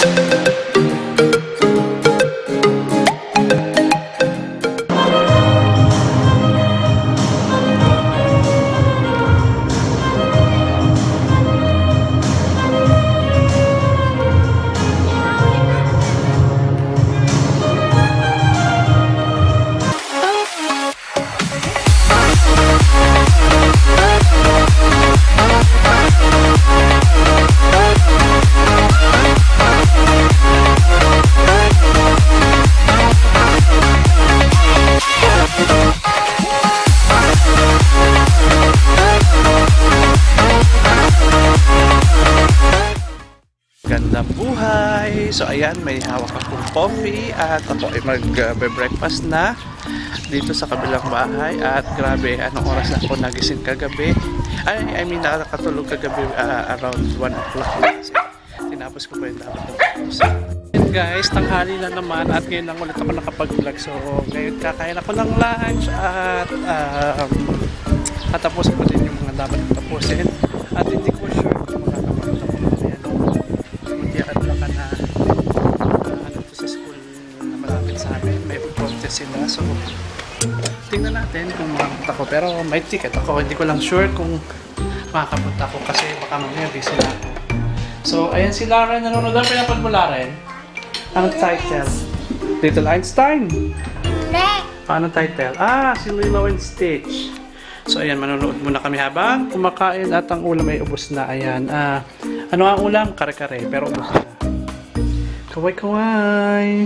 Gandang buhay! So ayan, may hawak akong coffee at ako ay mag-breakfast na dito sa kabilang bahay. At grabe, anong oras na ako nagising kagabi? I mean, nakatulog kagabi around 1 o'clock. Tinapos ko pa yung dapat natapos. And guys, tanghali na naman at ngayon lang ulit ako nakapag-vlog. So ngayon kakain ako ng lunch at katapusin ko din yung mga dapat tapusin. At hindi ko sure kung makakapagod ako mamaya nung at baka na ano to sa school na malapit sa amin. May contest sila. So tingnan natin kung makapunta ko. Pero may ticket ako. Hindi ko lang sure kung makakapunta ko kasi baka mamaya busy na ako. So ayan si Lauren. Nanonood ang pinapad mo, Lauren? Anong title? Little Einstein? Anong title? Si Lilo and Stitch. So ayan, manonood muna kami habang kumakain at ang ulam ay ubos na. Ayan, ano ang ulam? Kare-kare, pero ubos na. Kaway-kaway!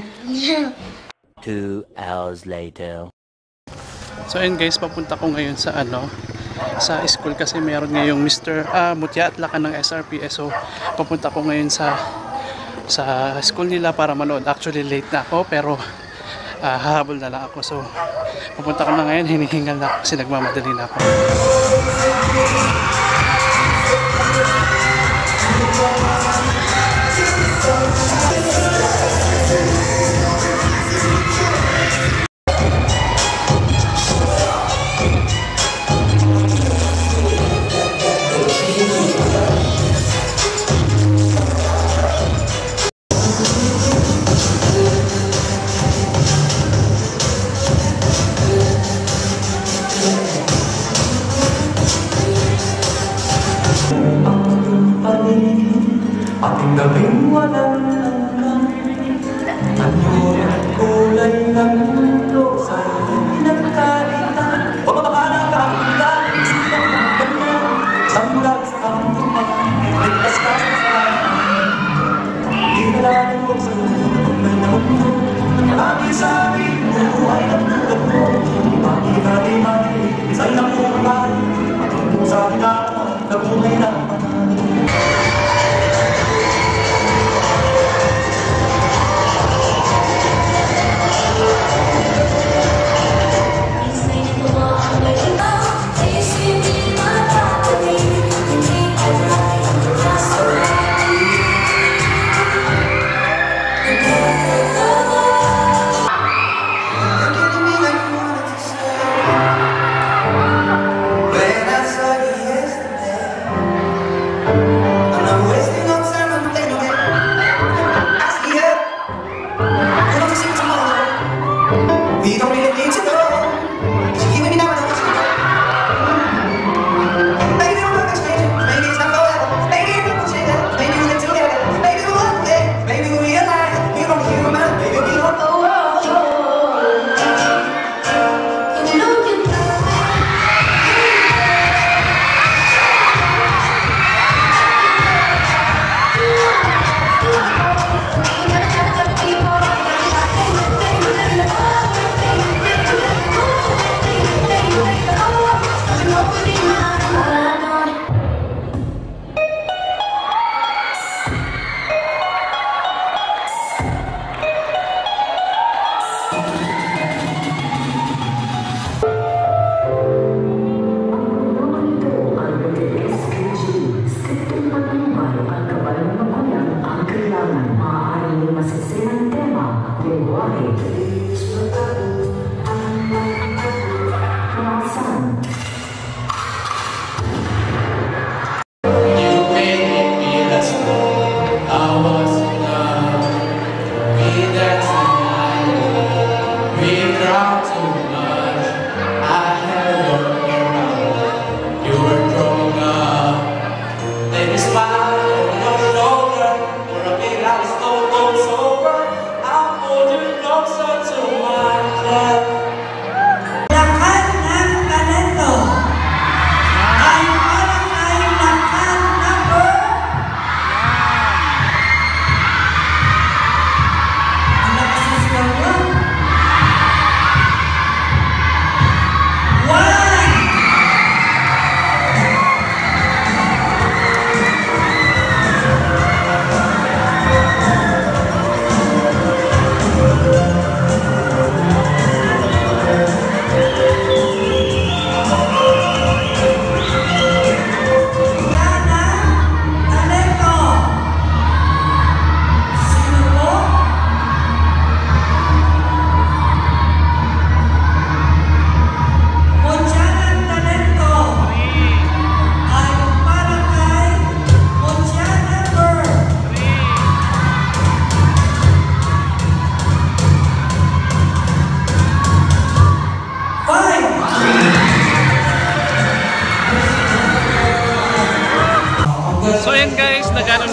2 hours later. So ayan guys, papunta ko ngayon sa sa school kasi mayroon ngayong Mr. Mutya at Lakan ng SRPS. So papunta ko ngayon sa school nila para manood. Actually late na ako pero hahabol na lang ako. So pupunta ko na ngayon, hinihingal na ako kasi nagmamadali na ako. Ating gabing walang hanggang at kulay ng mundo sa pinagkalitan. Pagmamahalang kapitan, silang magbanyan, samlag sa kampunan, may paskas sa hinalago sa loob ng mundo. Lagi sa amin, buhay ang tulad mo. Pag-ihati-hati, isa'y lang buhay, patungo sa pinaka, nabuhay na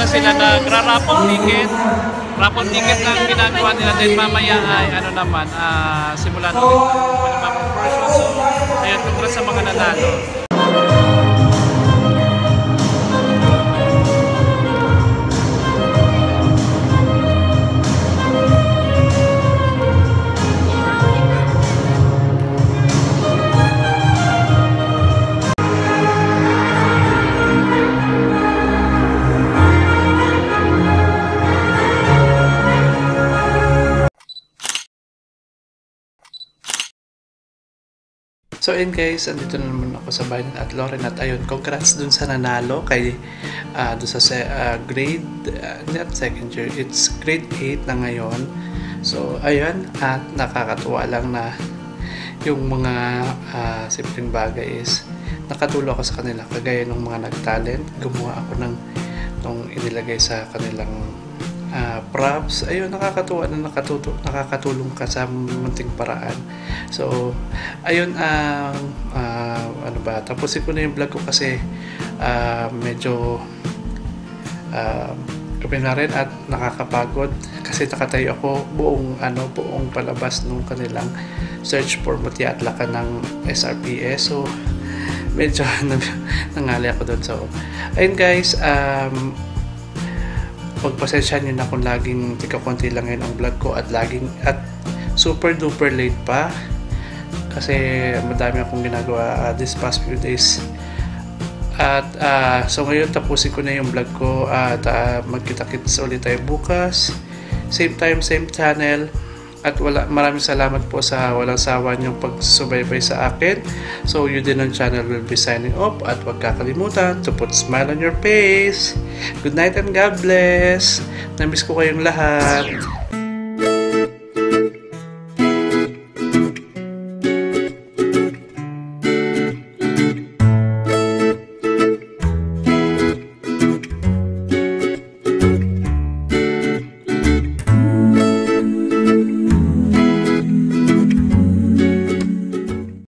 sila nagra-raffle ticket. Raffle ticket lang ginagawa nila. Then mamaya ay ano naman, simulan ulit ang panibagong version. So, ayun, congrats sa mga nanalo. So ayun guys, andito na naman ako sa bahay at Lauren at ayun, congrats dun sa nanalo kay dun sa grade, not second year, it's grade 8 na ngayon. So ayun, at nakakatuwa lang na yung mga simpleng bagay is nakatulong ako sa kanila, kagaya ng mga nag-talent, gumawa ako ng nung inilagay sa kanilang props. Ayun, nakakatuwa na nakakatulong ka sa munting paraan. So ayun, ano ba, tapusin ko na yung vlog ko kasi medyo gabi na rin at nakakapagod kasi nakatayo ako buong palabas nung kanilang search for Mutya at Lakan ng SRPS. So medyo nangali ako doon. So ayun guys, pagpasensya nyo na kung laging tika-konti lang yun ang vlog ko at super duper late pa kasi madami akong ginagawa this past few days. At so ngayon tapusin ko na yung vlog ko at magkita-kits ulit tayo bukas, same time, same channel. At maraming salamat po sa walang sawa niyong pagsubaybay sa akin. So Udinong channel will be signing off at huwag kakalimutan to put smile on your face. Good night and God bless. Namiss ko kayong lahat.